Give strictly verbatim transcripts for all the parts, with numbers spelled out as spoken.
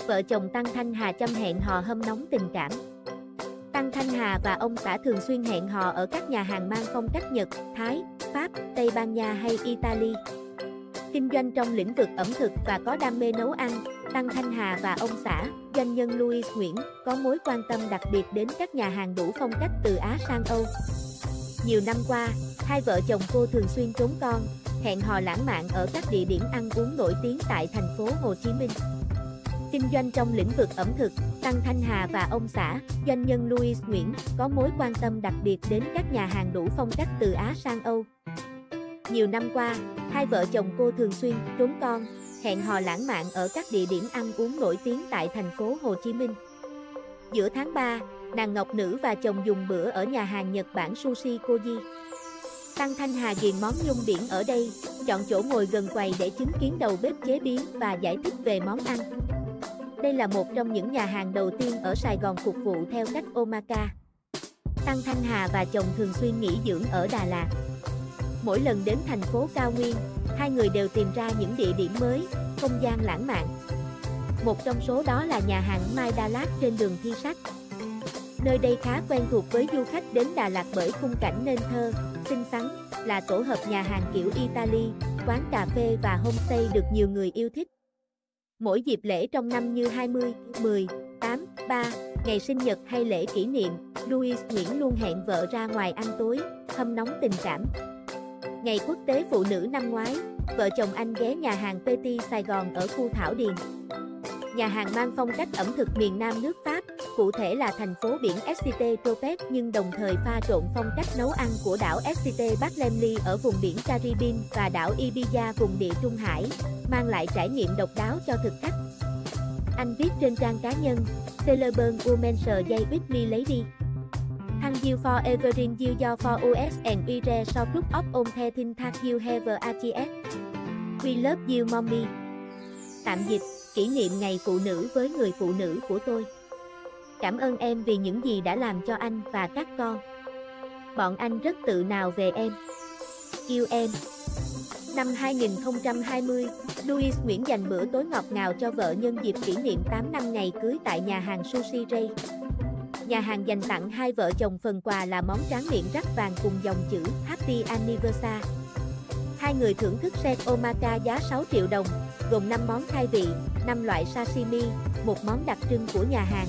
vợ chồng Tăng Thanh Hà chăm hẹn hò hâm nóng tình cảm. Tăng Thanh Hà và ông xã thường xuyên hẹn hò ở các nhà hàng mang phong cách Nhật, Thái, Pháp, Tây Ban Nha hay Italy. Kinh doanh trong lĩnh vực ẩm thực và có đam mê nấu ăn, Tăng Thanh Hà và ông xã, doanh nhân Louis Nguyễn, có mối quan tâm đặc biệt đến các nhà hàng đủ phong cách từ Á sang Âu. Nhiều năm qua, hai vợ chồng cô thường xuyên trốn con, hẹn hò lãng mạn ở các địa điểm ăn uống nổi tiếng tại thành phố Hồ Chí Minh. Kinh doanh trong lĩnh vực ẩm thực, Tăng Thanh Hà và ông xã, doanh nhân Louis Nguyễn, có mối quan tâm đặc biệt đến các nhà hàng đủ phong cách từ Á sang Âu. Nhiều năm qua, hai vợ chồng cô thường xuyên trốn con, hẹn hò lãng mạn ở các địa điểm ăn uống nổi tiếng tại thành phố Hồ Chí Minh. Giữa tháng ba, nàng Ngọc Nữ và chồng dùng bữa ở nhà hàng Nhật Bản Sushi Koji. Tăng Thanh Hà ghiền món nhum biển ở đây, chọn chỗ ngồi gần quầy để chứng kiến đầu bếp chế biến và giải thích về món ăn. Đây là một trong những nhà hàng đầu tiên ở Sài Gòn phục vụ theo cách Omaka. Tăng Thanh Hà và chồng thường xuyên nghỉ dưỡng ở Đà Lạt. Mỗi lần đến thành phố cao nguyên, hai người đều tìm ra những địa điểm mới, không gian lãng mạn. Một trong số đó là nhà hàng Mai Đà Lạt trên đường Thi Sách. Nơi đây khá quen thuộc với du khách đến Đà Lạt bởi khung cảnh nên thơ, xinh xắn, là tổ hợp nhà hàng kiểu Italy, quán cà phê và homestay được nhiều người yêu thích. Mỗi dịp lễ trong năm như hai mươi, mười, tám, ba, ngày sinh nhật hay lễ kỷ niệm, Louis Nguyễn luôn hẹn vợ ra ngoài ăn tối, hâm nóng tình cảm. Ngày Quốc tế Phụ nữ năm ngoái, vợ chồng anh ghé nhà hàng Petit Sài Gòn ở khu Thảo Điền. Nhà hàng mang phong cách ẩm thực miền Nam nước Pháp, cụ thể là thành phố biển ét xê tê Tropez nhưng đồng thời pha trộn phong cách nấu ăn của đảo ét xê tê Bartlemley ở vùng biển Caribbean và đảo Ibiza vùng địa Trung Hải, mang lại trải nghiệm độc đáo cho thực khách. Anh viết trên trang cá nhân, Celebrate Women's Day with me lady. Thank you for everything you do for us and we are so proud of all the things that you have achieved. We love you mommy. Tạm dịch, kỷ niệm ngày phụ nữ với người phụ nữ của tôi. Cảm ơn em vì những gì đã làm cho anh và các con. Bọn anh rất tự hào về em. Yêu em. Năm hai nghìn không trăm hai mươi, Louis Nguyễn dành bữa tối ngọt ngào cho vợ nhân dịp kỷ niệm tám năm ngày cưới tại nhà hàng Sushi Ray. Nhà hàng dành tặng hai vợ chồng phần quà là món tráng miệng rắc vàng cùng dòng chữ Happy Anniversary. Hai người thưởng thức set Omaka giá sáu triệu đồng, gồm năm món khai vị, năm loại sashimi, một món đặc trưng của nhà hàng,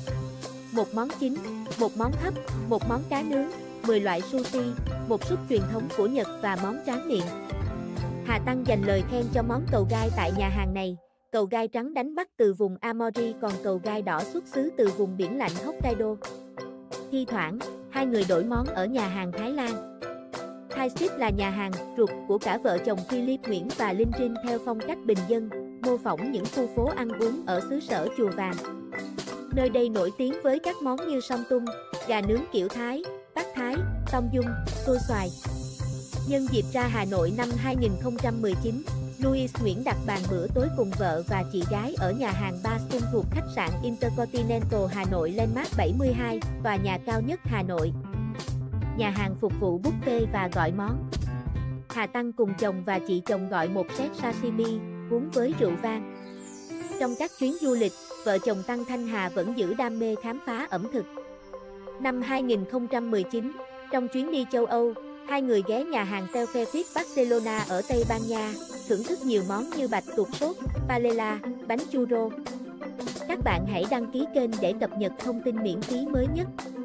một món chính, một món hấp, một món cá nướng, mười loại sushi, một súp truyền thống của Nhật và món tráng miệng. Hà Tăng dành lời khen cho món cầu gai tại nhà hàng này. Cầu gai trắng đánh bắt từ vùng Amori còn cầu gai đỏ xuất xứ từ vùng biển lạnh Hokkaido. Thi thoảng, hai người đổi món ở nhà hàng Thái Lan. Thai Street là nhà hàng ruột của cả vợ chồng Philip Nguyễn và Linh Trinh theo phong cách bình dân, mô phỏng những khu phố ăn uống ở xứ sở Chùa Vàng. Nơi đây nổi tiếng với các món như song tung, gà nướng kiểu Thái, bát Thái, tom dung, xôi xoài. Nhân dịp ra Hà Nội năm hai nghìn không trăm mười chín, Louis Nguyễn đặt bàn bữa tối cùng vợ và chị gái ở nhà hàng Bastion thuộc khách sạn Intercontinental Hà Nội Landmark bảy mươi hai, tòa nhà cao nhất Hà Nội. Nhà hàng phục vụ buffet và gọi món. Hà Tăng cùng chồng và chị chồng gọi một set sashimi, uống với rượu vang. Trong các chuyến du lịch, vợ chồng Tăng Thanh Hà vẫn giữ đam mê khám phá ẩm thực. Năm hai nghìn không trăm mười chín, trong chuyến đi châu Âu, hai người ghé nhà hàng Telfefit Barcelona ở Tây Ban Nha, thưởng thức nhiều món như bạch tuộc sốt, paella, bánh churro. Các bạn hãy đăng ký kênh để cập nhật thông tin miễn phí mới nhất.